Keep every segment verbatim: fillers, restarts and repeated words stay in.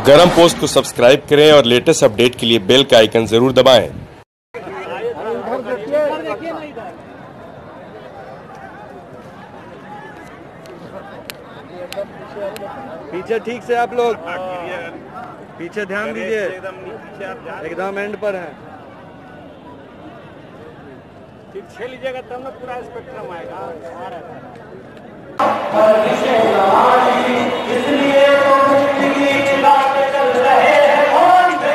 गरम पोस्ट को सब्सक्राइब करें और लेटेस्ट अपडेट के लिए बेल का आइकन जरूर दबाएं। पीछे ठीक से आप लोग पीछे ध्यान दीजिए, एकदम एंड पर है। पीछे लीजिएगा तब ना पूरा स्पेक्ट्रम आएगा। इसलिए तो जिंदगी चलाते चल रहे हैं कौन से,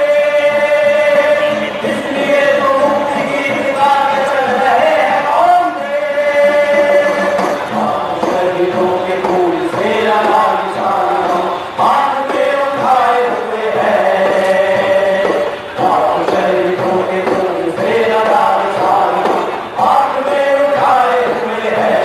इसलिए तो जिंदगी चलाते चल रहे हैं कौन से। शहीदों के फूल से लगा निशान हाथ में उठाए हुए हैं, शहीदों के फूल से लगा निशान हाथ में उठाए हुए हैं।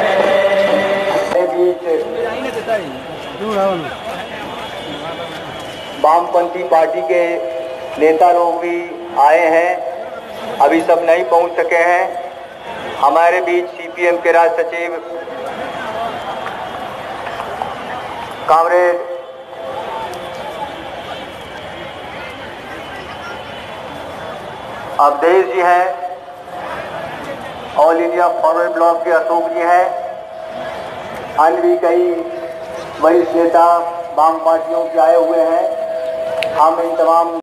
वामपंथी पार्टी के नेता लोग भी आए हैं, अभी सब नहीं पहुंच सके हैं। हमारे बीच सीपीएम के राज्य सचिव कामरेड अवधेश जी हैं, ऑल इंडिया फॉरवर्ड ब्लॉक के अशोक जी हैं, अन्य भी कई वरिष्ठ नेता वाम पार्टियों के आए हुए हैं। हम इन तमाम